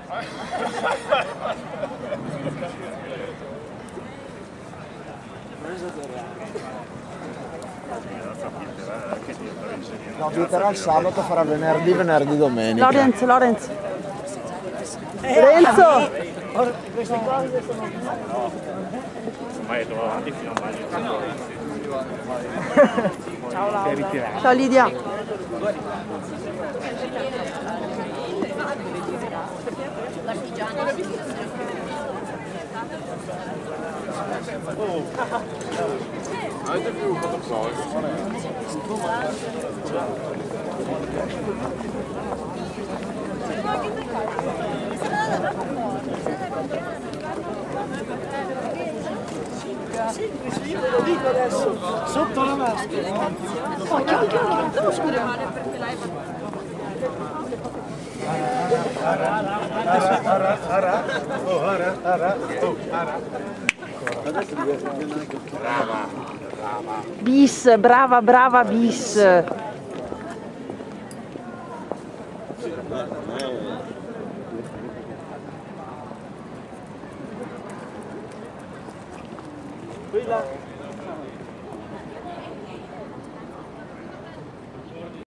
No, vieterà il sabato, farà venerdì, domenica. Lorenzo, Lorenzo. Lorenzo! Queste cose sono... Ormai è avanti fino a maggio. Ciao Laura. Ciao Lidia. Avete più foto Sì, ve lo dico adesso, sotto la maschera. Non scrivere perché l'hai Bis, brava, brava bis. Qui là.